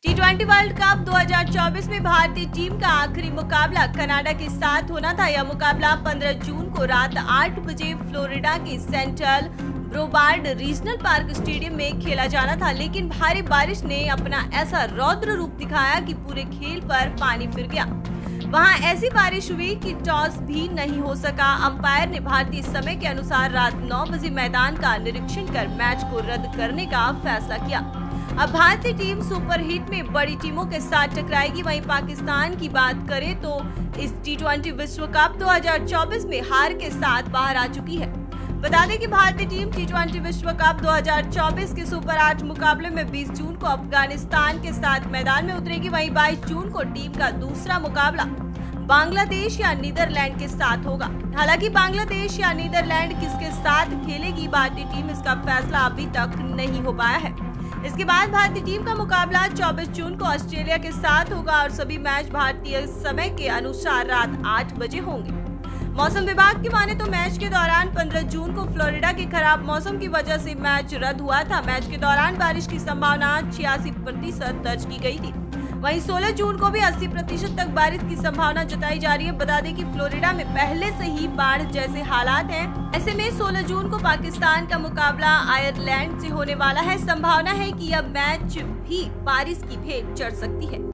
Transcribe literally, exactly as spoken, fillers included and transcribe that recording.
T twenty world cup दो हज़ार चौबीस में भारतीय टीम का आखिरी मुकाबला कनाडा के साथ होना था। यह मुकाबला पंद्रह जून को रात आठ बजे फ्लोरिडा के central Broward regional park stadium में खेला जाना था, लेकिन भारी बारिश ने अपना ऐसा रौद्र रूप दिखाया कि पूरे खेल पर पानी फिर गया। वहां ऐसी बारिश हुई कि टॉस भी नहीं हो सका। अंपायर ने भारतीय समय के अनुसार रात नौ बजे मैदान का निरीक्षण कर मैच को रद्द करने का फैसला किया। अब भारतीय टीम सुपर हिट में बड़ी टीमों के साथ टकराएगी। वहीं पाकिस्तान की बात करें तो इस टी ट्वेंटी विश्व कप दो हज़ार चौबीस में हार के साथ बाहर आ चुकी है। बता दें कि भारतीय टीम टी ट्वेंटी विश्व कप दो हज़ार चौबीस के सुपर आठ मुकाबले में बीस जून को अफगानिस्तान के साथ मैदान में उतरेगी। वहीं बाईस जून को टीम का दूसरा मुकाबला बांग्लादेश या नीदरलैंड के साथ होगा। हालांकि बांग्लादेश या नीदरलैंड किसके साथ खेलेगी भारतीय टीम, इसका फैसला अभी तक नहीं हो पाया है। इसके बाद भारतीय टीम का मुकाबला चौबीस जून को ऑस्ट्रेलिया के साथ होगा और सभी मैच भारतीय समय के अनुसार रात आठ बजे होंगे। मौसम विभाग की माने तो मैच के दौरान पंद्रह जून को फ्लोरिडा के खराब मौसम की वजह से मैच रद्द हुआ था। मैच के दौरान बारिश की संभावना छियासी प्रतिशत दर्ज की गई थी। वहीं सोलह जून को भी अस्सी प्रतिशत तक बारिश की संभावना जताई जा रही है। बता दें कि फ्लोरिडा में पहले से ही बाढ़ जैसे हालात हैं। ऐसे में सोलह जून को पाकिस्तान का मुकाबला आयरलैंड से होने वाला है। संभावना है कि यह मैच भी बारिश की भेंट चढ़ सकती है।